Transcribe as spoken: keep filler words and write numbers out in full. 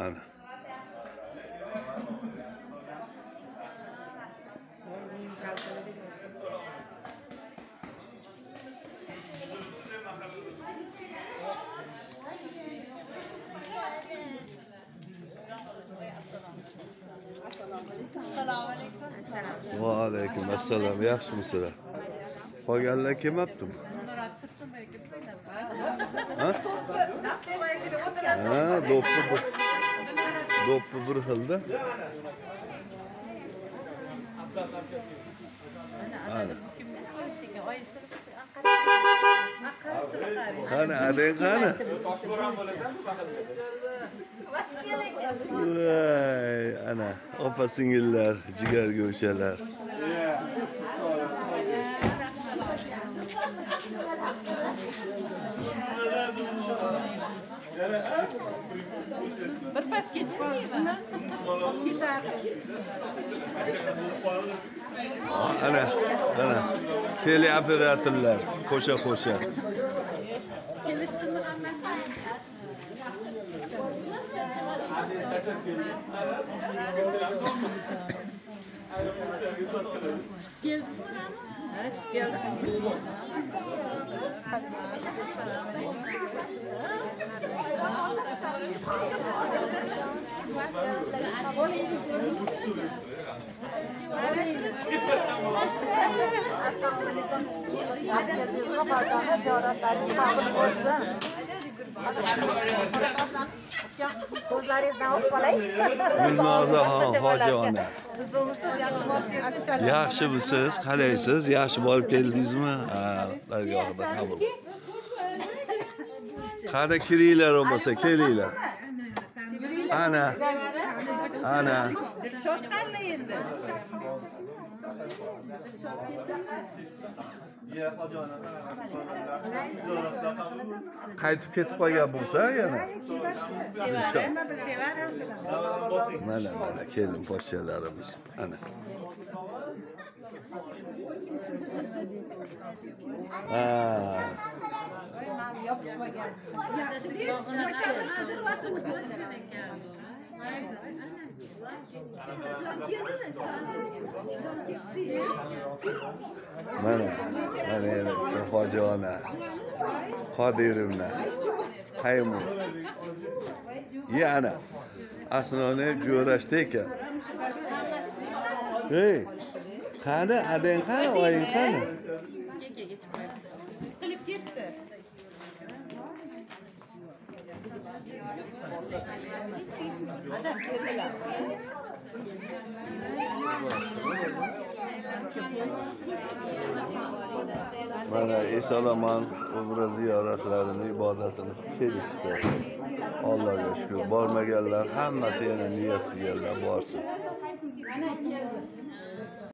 Ana. Assalomu alaykum. Va alaykum assalom. Yaxshimisizlar? Qolganlar kelmabdimi? Ha? Ha, do'ppi bir. Do'ppi bir xilda. Ana. Qani, adang qani? Voy, ana, opa singillar, jigar go'shalar. Bir pas kech qoldingizmi? Ana, ana. Teleoperatorlar, qo'sha-qo'sha. Kelishdimi hammasi? Keldizmi Ra'no? Ha, keldi. Ko'zlaringizdan o'pib qolay. Gulnoza hojona. Yaxshimisiz? Qalaysiz? Yaxshi borib keldingizmi? Ha, dargohda qabul. Qani kiringlar bo'lmasa, kelinglar. Ana. Ana. Dilshod qanday endi? Qaytib ketib qolgan bo'lsa yana. Mana mana kelin pochchalarimiz. Ana. Ha. Yaxshi deb, islom keldimi? Islom ketdi. Mana, mana yana hojona. Qodirovna. Qaymu. Yana. Aslida jo'rashdi ekan. Hey. Qani, adang qani, oying qani? Siqilib ketdi. Adam keldilar. Mana esalomon umra ziyoratlarini, ibodatini kelishdi. Allohga shukr. Bormaganlar hammasi yana niyat qilganlar borsin.